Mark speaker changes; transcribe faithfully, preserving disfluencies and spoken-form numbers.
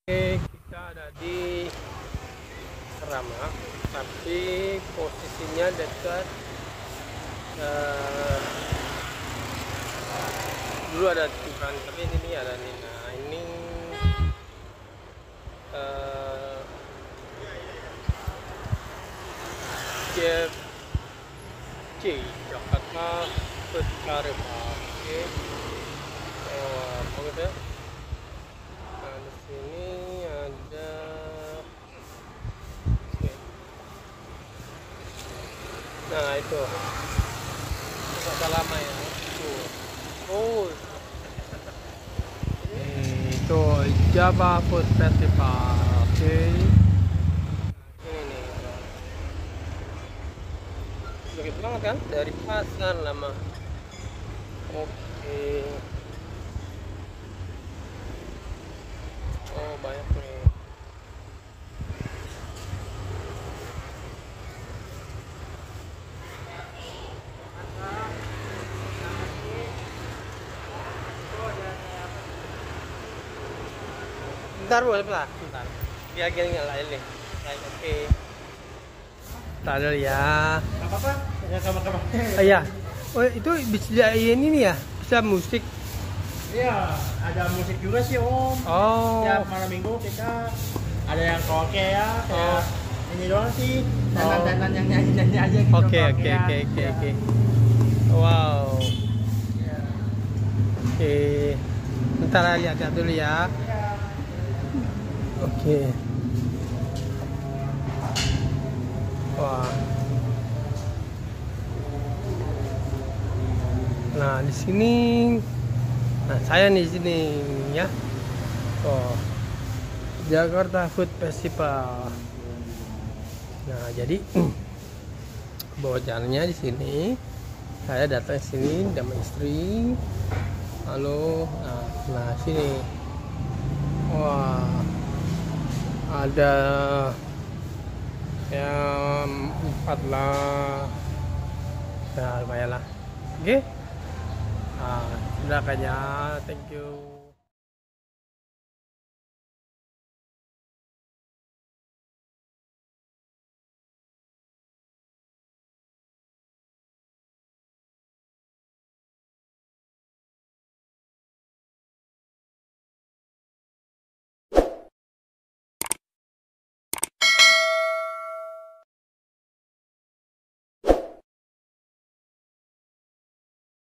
Speaker 1: Oke, kita ada di Serama, tapi posisinya dekat uh, dulu ada Tuhan, tapi ini nih ada nih. Nah ini uh, K F C Jakarta Food Karema. Oke, oh bagus ya. Nah di sini ada, oke. Nah itu kota lama ya. Tuh. Oh, itu Java Food Festival. Oke, ini nih deket banget kan dari pasar lama. Oke, oh banyak nih. Bentar boleh bentar, bentar. Biar gini nyalain nih. Baik, oke. Bentar dulu ya.
Speaker 2: Gak apa-apa, ya sama-sama.
Speaker 1: Oh iya. Oh itu bisa ini nih ya, bisa musik.
Speaker 2: Iya, ada musik juga sih Om.
Speaker 1: Oh.
Speaker 2: Tiap malam minggu kita ada yang karaoke ya, kayak
Speaker 1: Oh.
Speaker 2: ini doang sih.
Speaker 1: Oh.
Speaker 2: Dandan-dandan yang nyanyi-nyanyi aja gitu.
Speaker 1: Oke oke
Speaker 2: karaokean.
Speaker 1: oke oke
Speaker 2: Iya.
Speaker 1: oke. Wow.
Speaker 2: Iya.
Speaker 1: Oke. Bentar lihat-lihat dulu ya.
Speaker 2: Iya.
Speaker 1: Oke. Wah. Nah, di sini, nah saya nih di sini ya. Oh. Jakarta Food Festival. Nah, jadi bawa jalannya di sini. Saya datang ke sini sama istri. Halo. Nah, nah sini. Wah. Ada yang empat lah, ya lumayan lah. Oke, nah, udah kayaknya, thank you.